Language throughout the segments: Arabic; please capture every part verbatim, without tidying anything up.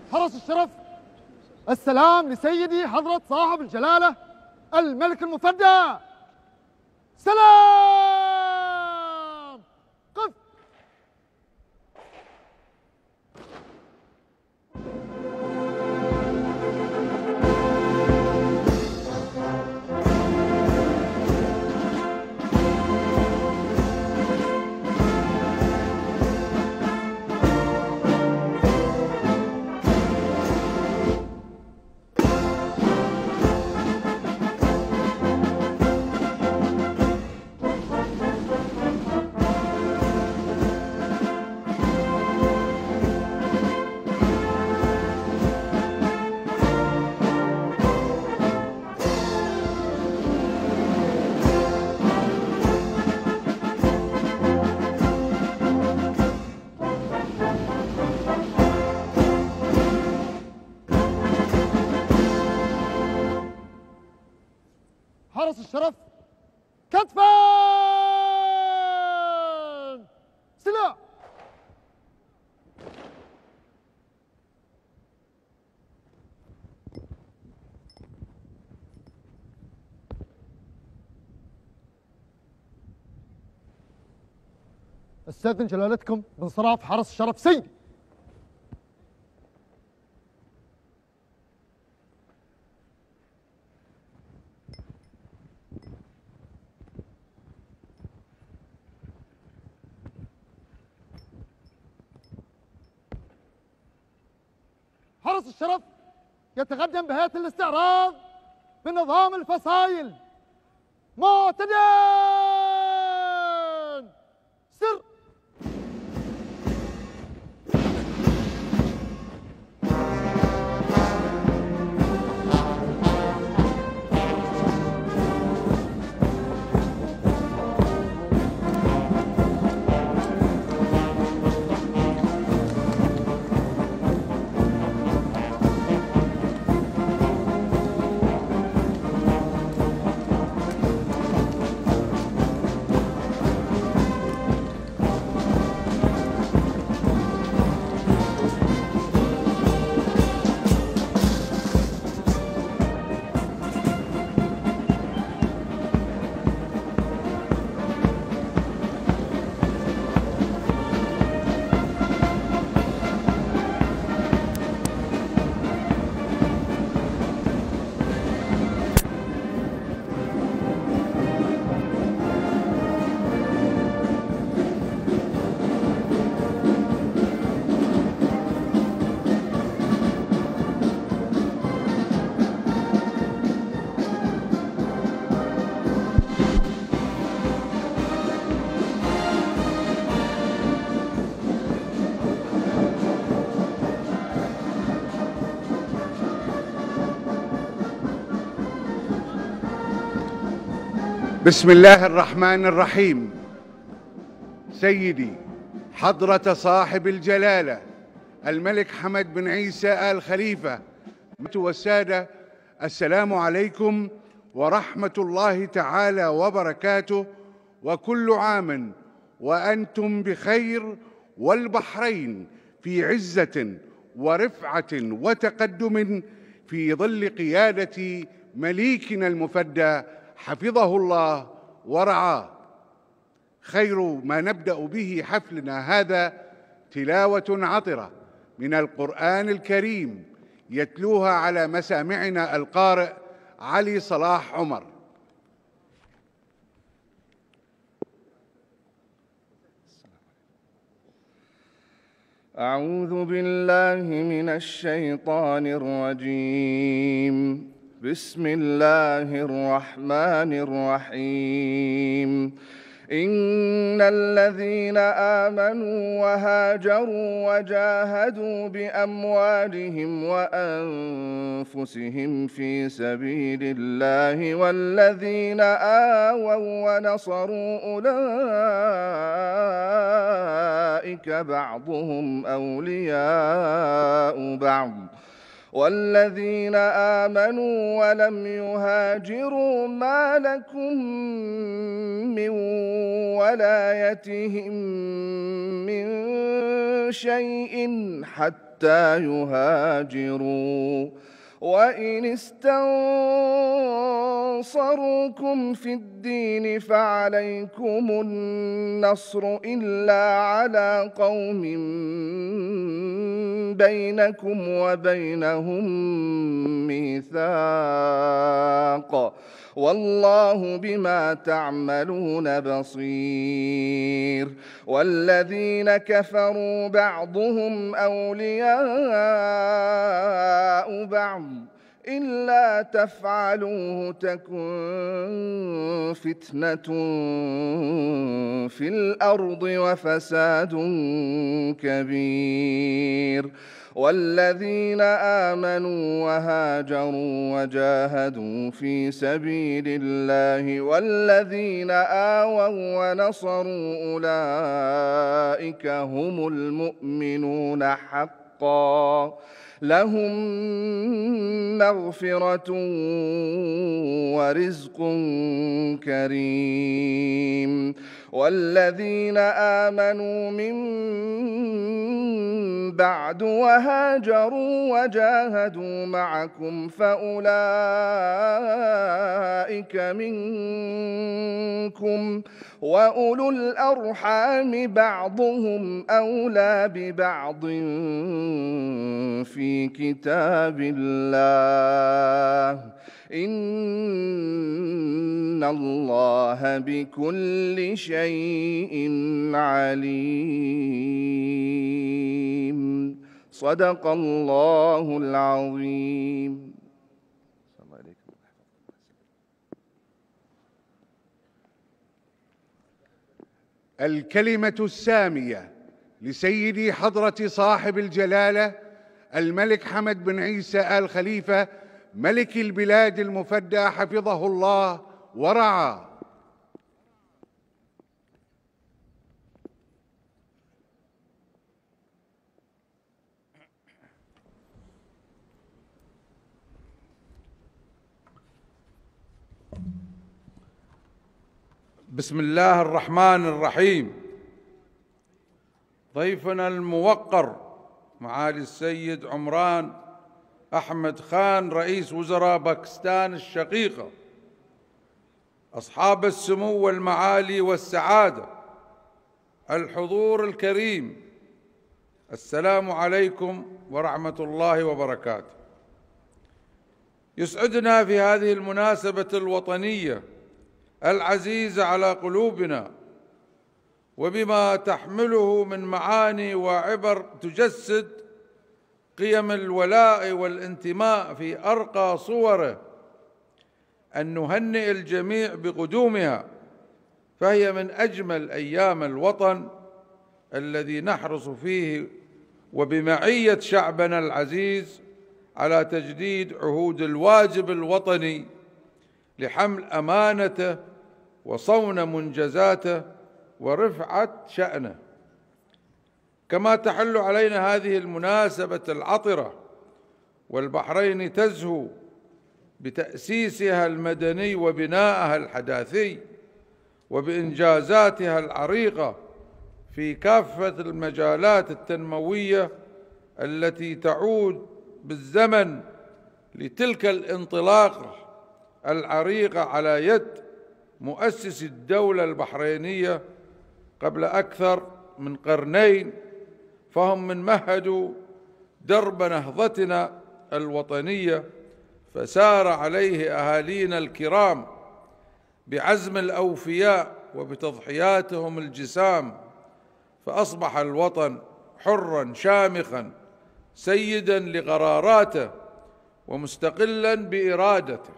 حرس الشرف، السلام لسيدي حضرة صاحب الجلالة الملك المفدى. سلام. قف. حرس الشرف، كتفا سلاح. استاذن جلالتكم بانصراف حرس الشرف سيدي. حرس الشرف يتقدم بهيئة الاستعراض بنظام الفصائل. معتدل سر. بسم الله الرحمن الرحيم. سيدي حضرة صاحب الجلالة الملك حمد بن عيسى آل خليفة والسادة، السلام عليكم ورحمة الله تعالى وبركاته، وكل عام وأنتم بخير، والبحرين في عزة ورفعة وتقدم في ظل قيادة مليكنا المفدى حفظه الله ورعاه. خير ما نبدأ به حفلنا هذا تلاوة عطرة من القرآن الكريم يتلوها على مسامعنا القارئ علي صلاح عمر. أعوذ بالله من الشيطان الرجيم. بسم الله الرحمن الرحيم. إن الذين آمنوا وهاجروا وجاهدوا بأموالهم وأنفسهم في سبيل الله والذين آووا ونصروا أولئك بعضهم أولياء بعض والذين آمنوا ولم يهاجروا ما لكم من ولايتهم من شيء حتى يهاجروا وإن استنصروكم في الدين فعليكم النصر إلا على قوم بينكم وبينهم ميثاق والله بما تعملون بصير. والذين كفروا بعضهم أولياء بعض إلا تفعلوه تكن فتنة في الأرض وفساد كبير. والذين آمنوا وهاجروا وجاهدوا في سبيل الله والذين آووا ونصروا أولئك هم المؤمنون حقا لهم مغفرة ورزق كريم. والذين آمنوا من بعد وهاجروا وجاهدوا معكم فأولئك منكم وأولو الأرحام بعضهم أولى ببعض في كتاب الله إن الله بكل شيء عليم. صدق الله العظيم. الكلمة السامية لسيدي حضرة صاحب الجلالة الملك حمد بن عيسى آل خليفة ملك البلاد المفدى حفظه الله ورعاه. بسم الله الرحمن الرحيم. ضيفنا الموقر معالي السيد عمران أحمد خان رئيس وزراء باكستان الشقيقة، أصحاب السمو والمعالي والسعادة، الحضور الكريم، السلام عليكم ورحمة الله وبركاته. يسعدنا في هذه المناسبة الوطنية العزيزة على قلوبنا وبما تحمله من معاني وعبر تجسد قيم الولاء والانتماء في أرقى صوره أن نهنئ الجميع بقدومها، فهي من أجمل أيام الوطن الذي نحرص فيه وبمعية شعبنا العزيز على تجديد عهود الواجب الوطني لحمل أمانته وصون منجزاته ورفعة شأنه. كما تحل علينا هذه المناسبة العطرة والبحرين تزهو بتأسيسها المدني وبنائها الحداثي وبإنجازاتها العريقة في كافة المجالات التنموية التي تعود بالزمن لتلك الانطلاقة العريقة على يد مؤسس الدولة البحرينية قبل أكثر من قرنين، فهم من مهدوا درب نهضتنا الوطنية فسار عليه أهالينا الكرام بعزم الأوفياء وبتضحياتهم الجسام، فأصبح الوطن حراً شامخاً سيداً لقراراته ومستقلاً بإرادته.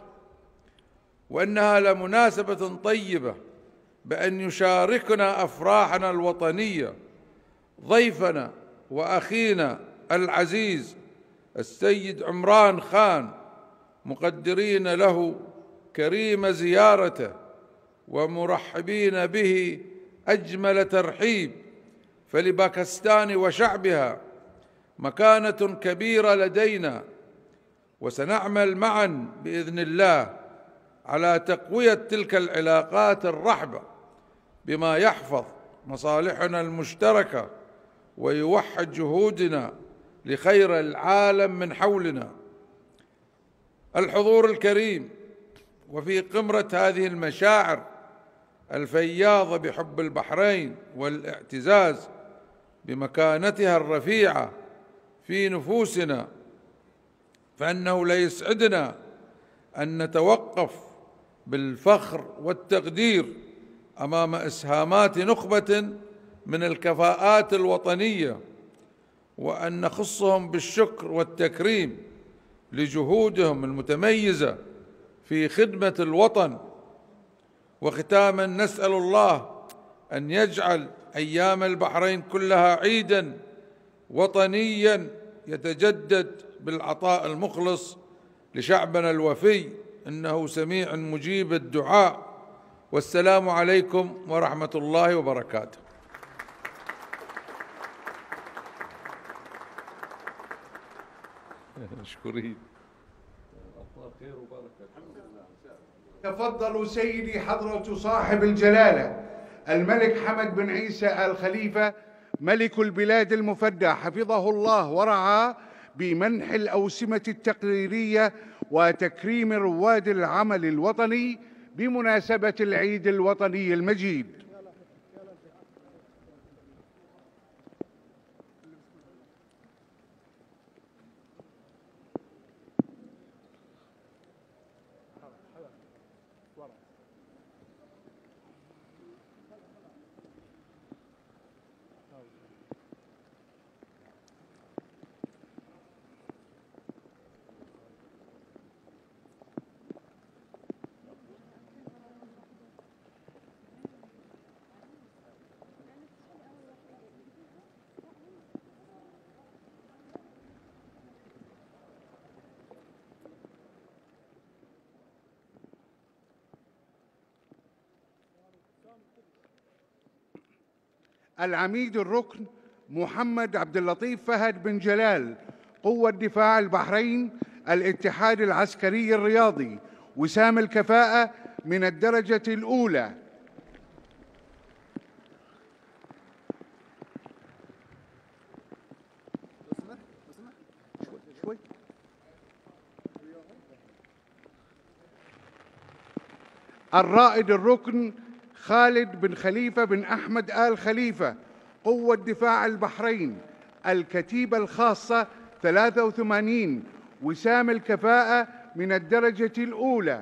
وإنها لمناسبة طيبة بأن يشاركنا أفراحنا الوطنية ضيفنا وأخينا العزيز السيد عمران خان، مقدرين له كريم زيارته ومرحبين به أجمل ترحيب، فلباكستان وشعبها مكانة كبيرة لدينا وسنعمل معا بإذن الله على تقوية تلك العلاقات الرحبة بما يحفظ مصالحنا المشتركة ويوحد جهودنا لخير العالم من حولنا. الحضور الكريم، وفي قمة هذه المشاعر الفياضة بحب البحرين والاعتزاز بمكانتها الرفيعة في نفوسنا، فإنه لا يسعدنا أن نتوقف بالفخر والتقدير أمام إسهامات نخبة من الكفاءات الوطنية، وأن نخصهم بالشكر والتكريم لجهودهم المتميزة في خدمة الوطن. وختاما نسأل الله أن يجعل أيام البحرين كلها عيدا وطنيا يتجدد بالعطاء المخلص لشعبنا الوفي، إنه سميع مجيب الدعاء. والسلام عليكم ورحمة الله وبركاته. مشكورين. الله خير وبركة. تفضلوا سيدي حضرة صاحب الجلالة الملك حمد بن عيسى آل خليفة ملك البلاد المفدى حفظه الله ورعاه بمنح الأوسمة التقديرية وتكريم رواد العمل الوطني بمناسبة العيد الوطني المجيد. العميد الركن محمد عبد اللطيف فهد بن جلال قوة دفاع البحرين الاتحاد العسكري الرياضي وسام الكفاءة من الدرجة الأولى. الرائد الركن خالد بن خليفة بن أحمد آل خليفة قوة دفاع البحرين الكتيبة الخاصة ثلاثة وثمانين وسام الكفاءة من الدرجة الأولى.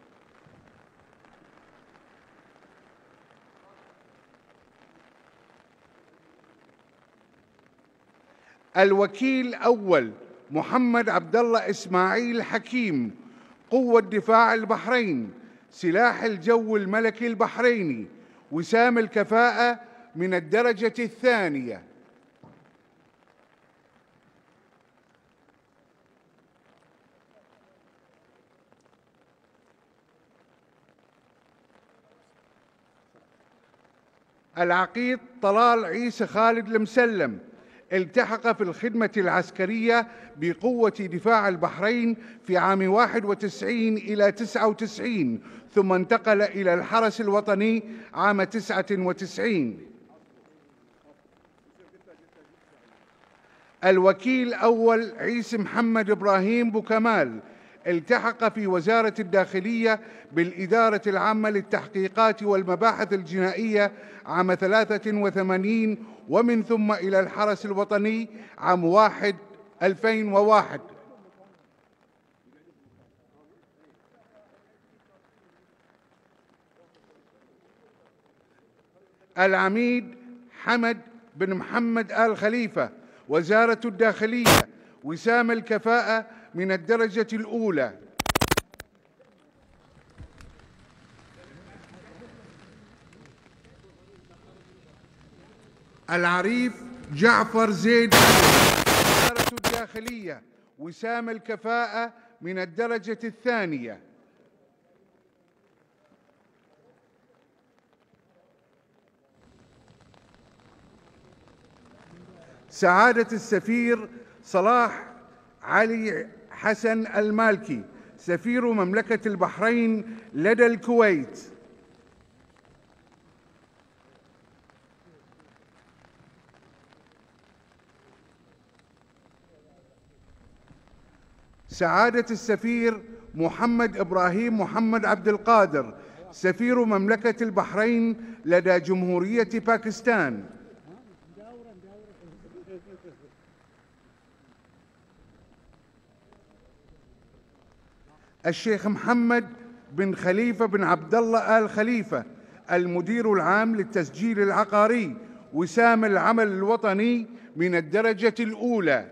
الوكيل أول محمد عبد الله إسماعيل حكيم قوة دفاع البحرين سلاح الجو الملكي البحريني وسام الكفاءة من الدرجة الثانية. العقيد طلال عيسى خالد المسلم التحق في الخدمة العسكرية بقوة دفاع البحرين في عام واحد وتسعين إلى تسعة وتسعين، ثم انتقل إلى الحرس الوطني عام تسعة وتسعين. الوكيل أول عيسى محمد إبراهيم بوكمال التحق في وزارة الداخلية بالإدارة العامة للتحقيقات والمباحث الجنائية عام ثلاثة وثمانين، ومن ثم إلى الحرس الوطني عام واحد ألفين وواحد. العميد حمد بن محمد آل خليفة وزارة الداخلية وسام الكفاءة من الدرجة الأولى. العريف جعفر زيد وزارة الداخلية وسام الكفاءة من الدرجة الثانية. سعادة السفير صلاح علي حسن المالكي سفير مملكة البحرين لدى الكويت. سعادة السفير محمد إبراهيم محمد عبد القادر سفير مملكة البحرين لدى جمهورية باكستان. الشيخ محمد بن خليفة بن عبد الله آل خليفة المدير العام للتسجيل العقاري وسام العمل الوطني من الدرجة الأولى.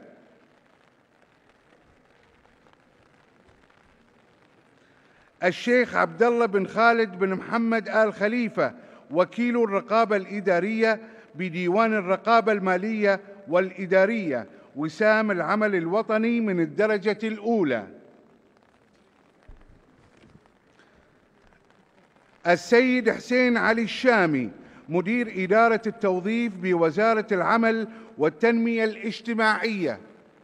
الشيخ عبد الله بن خالد بن محمد آل خليفة وكيل الرقابة الإدارية بديوان الرقابة المالية والإدارية وسام العمل الوطني من الدرجة الأولى. السيد حسين علي الشامي مدير إدارة التوظيف بوزارة العمل والتنمية الاجتماعية.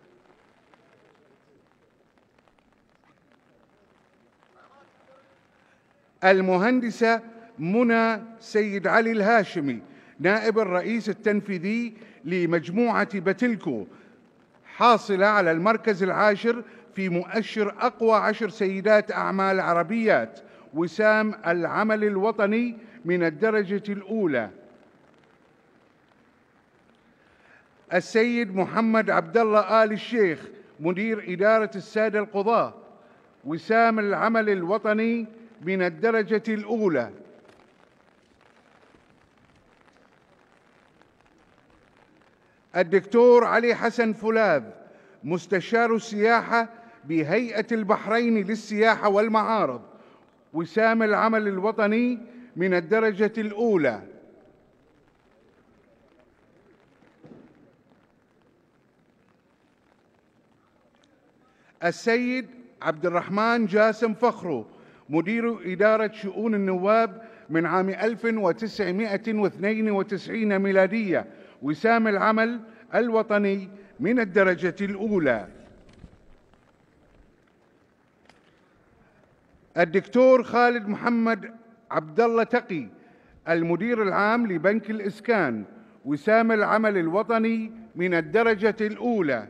المهندسة منى سيد علي الهاشمي نائب الرئيس التنفيذي لمجموعة بتلكو حاصلة على المركز العاشر في مؤشر أقوى عشر سيدات أعمال عربيات وسام العمل الوطني من الدرجة الأولى. السيد محمد عبد الله آل الشيخ مدير إدارة السادة القضاة وسام العمل الوطني من الدرجة الأولى. الدكتور علي حسن فولاذ مستشار السياحة بهيئة البحرين للسياحة والمعارض وسام العمل الوطني من الدرجة الأولى. السيد عبد الرحمن جاسم فخرو مدير إدارة شؤون النواب من عام ألف وتسعمائة واثنين وتسعين ميلادية وسام العمل الوطني من الدرجة الأولى. الدكتور خالد محمد عبد الله تقي المدير العام لبنك الإسكان وسام العمل الوطني من الدرجة الأولى.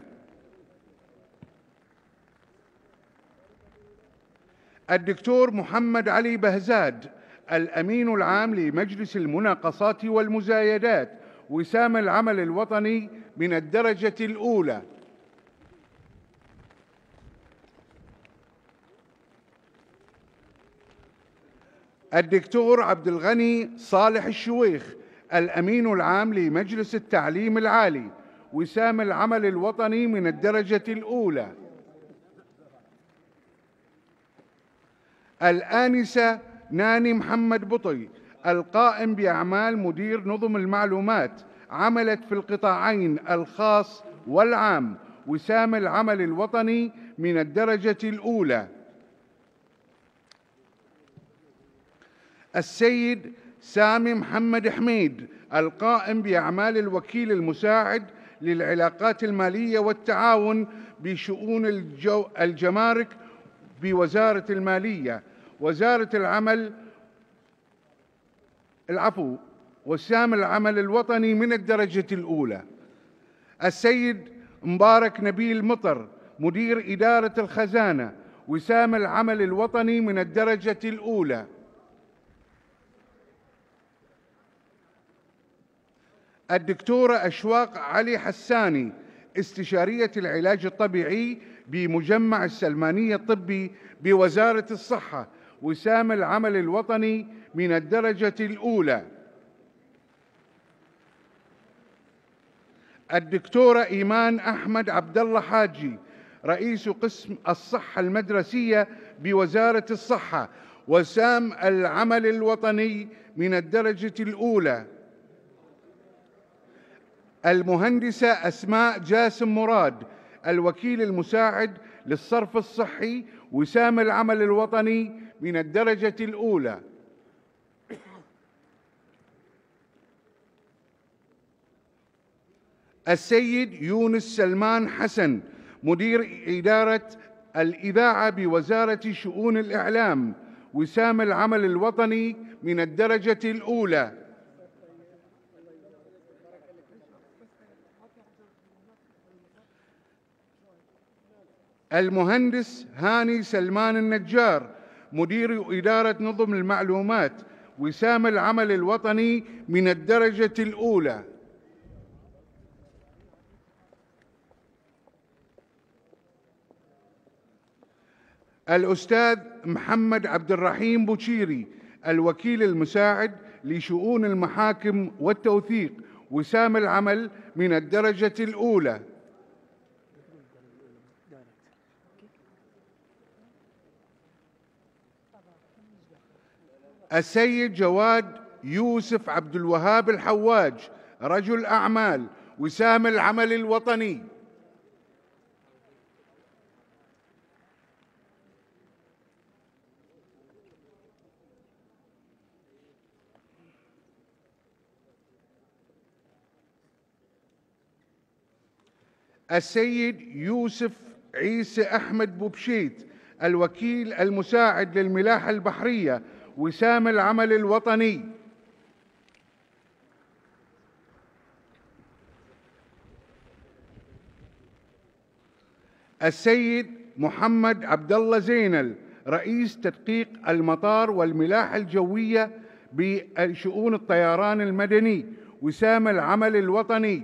الدكتور محمد علي بهزاد الأمين العام لمجلس المناقصات والمزايدات وسام العمل الوطني من الدرجة الأولى. الدكتور عبد الغني صالح الشويخ الأمين العام لمجلس التعليم العالي وسام العمل الوطني من الدرجة الأولى. الآنسة ناني محمد بطي القائم بأعمال مدير نظم المعلومات عملت في القطاعين الخاص والعام وسام العمل الوطني من الدرجة الأولى. السيد سامي محمد حميد القائم بأعمال الوكيل المساعد للعلاقات المالية والتعاون بشؤون الجو الجمارك بوزارة المالية وزارة العمل العفو وسام العمل الوطني من الدرجة الأولى. السيد مبارك نبيل مطر مدير إدارة الخزانة وسام العمل الوطني من الدرجة الأولى. الدكتورة أشواق علي حساني استشارية العلاج الطبيعي بمجمع السلمانية الطبي بوزارة الصحة وسام العمل الوطني من الدرجة الأولى. الدكتورة إيمان أحمد عبد الله حاجي رئيس قسم الصحة المدرسية بوزارة الصحة وسام العمل الوطني من الدرجة الأولى. المهندسة أسماء جاسم مراد الوكيل المساعد للصرف الصحي وسام العمل الوطني من الدرجة الأولى. السيد يونس سلمان حسن مدير إدارة الإذاعة بوزارة شؤون الإعلام وسام العمل الوطني من الدرجة الأولى. المهندس هاني سلمان النجار مدير إدارة نظم المعلومات وسام العمل الوطني من الدرجة الأولى. الأستاذ محمد عبد الرحيم بوشيري الوكيل المساعد لشؤون المحاكم والتوثيق وسام العمل من الدرجة الأولى. السيد جواد يوسف عبد الوهاب الحواج رجل أعمال وسام العمل الوطني. السيد يوسف عيسى أحمد بوبشيت الوكيل المساعد للملاحة البحرية وسام العمل الوطني. السيد محمد عبد الله زينل رئيس تدقيق المطار والملاحة الجوية بشؤون الطيران المدني وسام العمل الوطني.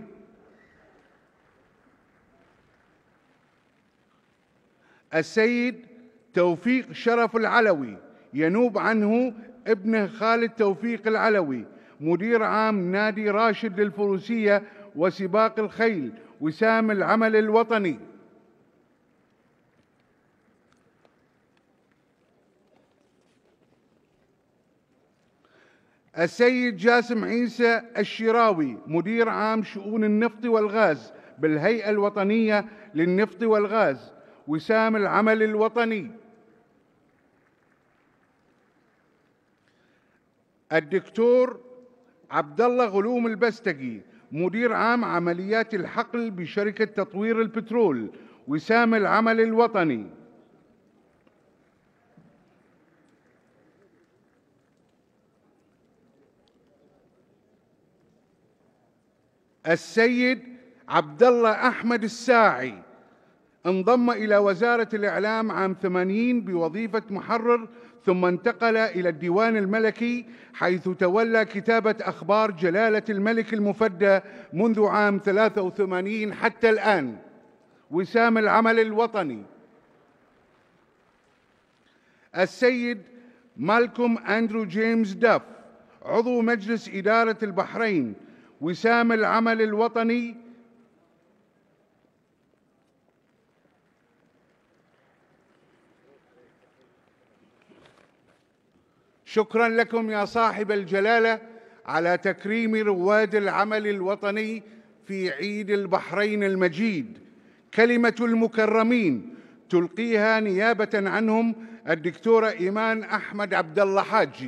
السيد توفيق شرف العلوي ينوب عنه ابنه خالد توفيق العلوي مدير عام نادي راشد للفروسية وسباق الخيل وسام العمل الوطني. السيد جاسم عيسى الشراوي مدير عام شؤون النفط والغاز بالهيئة الوطنية للنفط والغاز وسام العمل الوطني. الدكتور عبد الله غلوم البستقي مدير عام عمليات الحقل بشركة تطوير البترول وسام العمل الوطني. السيد عبد الله أحمد الساعي انضم إلى وزارة الإعلام عام ثمانين بوظيفة محرر ثم انتقل إلى الديوان الملكي حيث تولى كتابة أخبار جلالة الملك المفدى منذ عام ثلاثة وثمانين حتى الآن وسام العمل الوطني. السيد مالكوم أندرو جيمس داف عضو مجلس إدارة البحرين وسام العمل الوطني. شكرا لكم يا صاحب الجلالة على تكريم رواد العمل الوطني في عيد البحرين المجيد. كلمة المكرمين تلقيها نيابة عنهم الدكتورة إيمان أحمد عبد الله حاجي.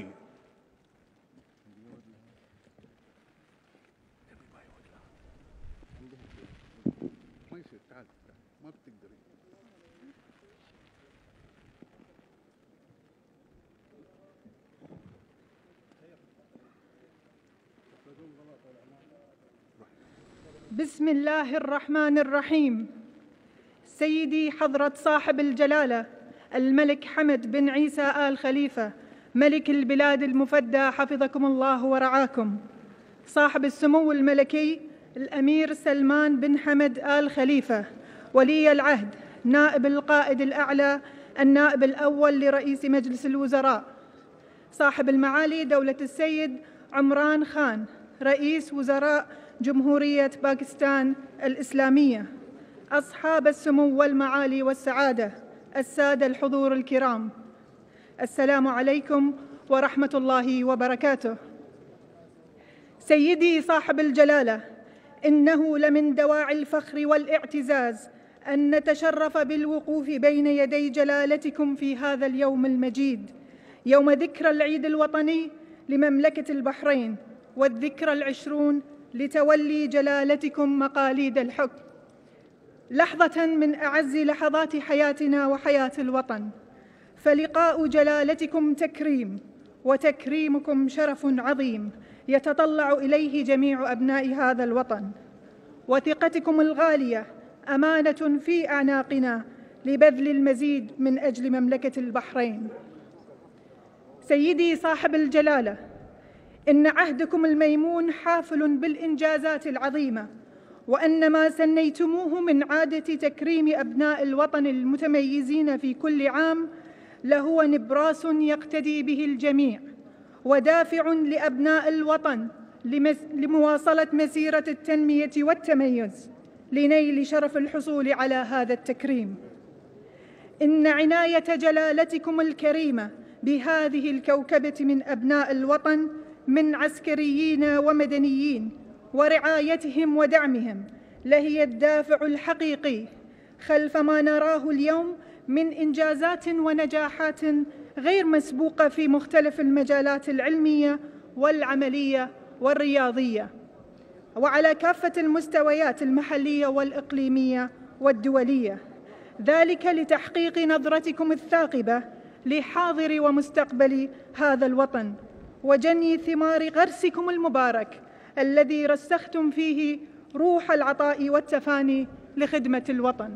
بسم الله الرحمن الرحيم. سيدي حضرة صاحب الجلالة الملك حمد بن عيسى آل خليفة ملك البلاد المفدى حفظكم الله ورعاكم، صاحب السمو الملكي الأمير سلمان بن حمد آل خليفة ولي العهد نائب القائد الأعلى النائب الأول لرئيس مجلس الوزراء، صاحب المعالي دولة السيد عمران خان رئيس وزراء جمهورية باكستان الإسلامية، أصحاب السمو والمعالي والسعادة، السادة الحضور الكرام، السلام عليكم ورحمة الله وبركاته. سيدي صاحب الجلالة، إنه لمن دواعي الفخر والاعتزاز أن نتشرف بالوقوف بين يدي جلالتكم في هذا اليوم المجيد، يوم ذكرى العيد الوطني لمملكة البحرين والذكرى العشرون لتولي جلالتكم مقاليد الحكم. لحظة من أعز لحظات حياتنا وحياة الوطن، فلقاء جلالتكم تكريم، وتكريمكم شرف عظيم يتطلع إليه جميع أبناء هذا الوطن، وثقتكم الغالية أمانة في أعناقنا لبذل المزيد من أجل مملكة البحرين. سيدي صاحب الجلالة، إن عهدكم الميمون حافل بالإنجازات العظيمة، وأن ما سنيتموه من عادة تكريم أبناء الوطن المتميزين في كل عام لهو نبراس يقتدي به الجميع، ودافع لأبناء الوطن لمواصلة مسيرة التنمية والتميز لنيل شرف الحصول على هذا التكريم. إن عناية جلالتكم الكريمة بهذه الكوكبة من أبناء الوطن من عسكريين ومدنيين ورعايتهم ودعمهم لهي الدافع الحقيقي خلف ما نراه اليوم من إنجازات ونجاحات غير مسبوقة في مختلف المجالات العلمية والعملية والرياضية، وعلى كافة المستويات المحلية والإقليمية والدولية، ذلك لتحقيق نظرتكم الثاقبة لحاضر ومستقبل هذا الوطن، وجني ثمار غرسكم المبارك الذي رسختم فيه روح العطاء والتفاني لخدمة الوطن.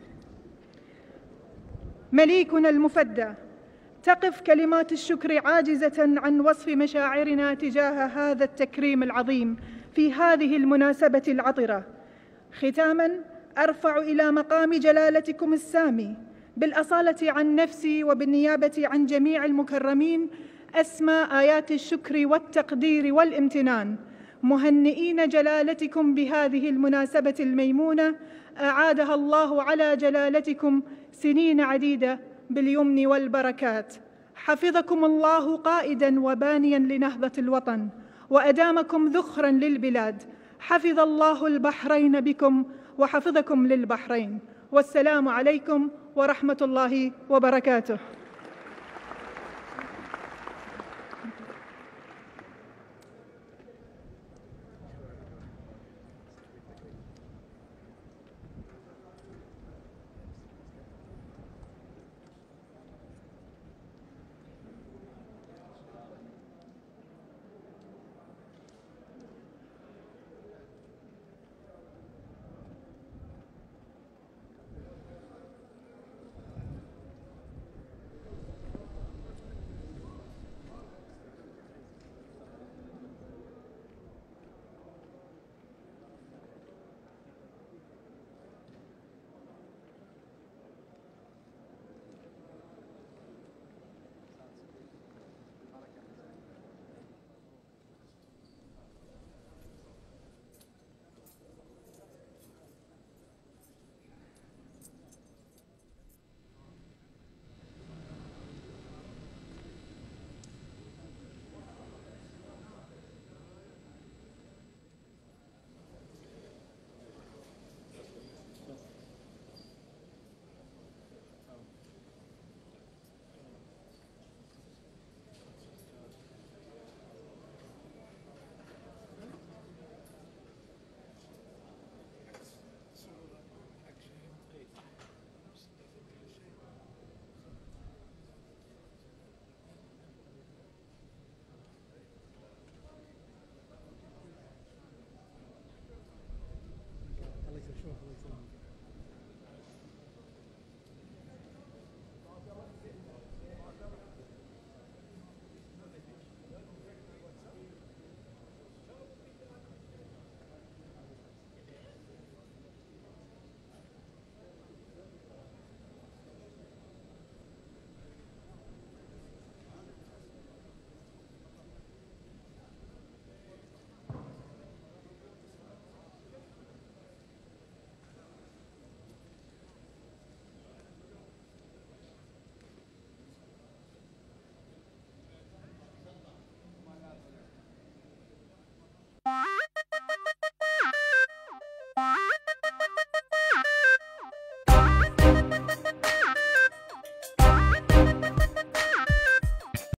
مليكنا المفدى، تقف كلمات الشكر عاجزة عن وصف مشاعرنا تجاه هذا التكريم العظيم في هذه المناسبة العطرة. ختاماً، أرفع إلى مقام جلالتكم السامي بالأصالة عن نفسي وبالنيابة عن جميع المكرمين أسمى آيات الشكر والتقدير والامتنان، مهنئين جلالتكم بهذه المناسبة الميمونة أعادها الله على جلالتكم سنين عديدة باليمن والبركات. حفظكم الله قائداً وبانياً لنهضة الوطن، وأدامكم ذخراً للبلاد. حفظ الله البحرين بكم وحفظكم للبحرين، والسلام عليكم ورحمة الله وبركاته.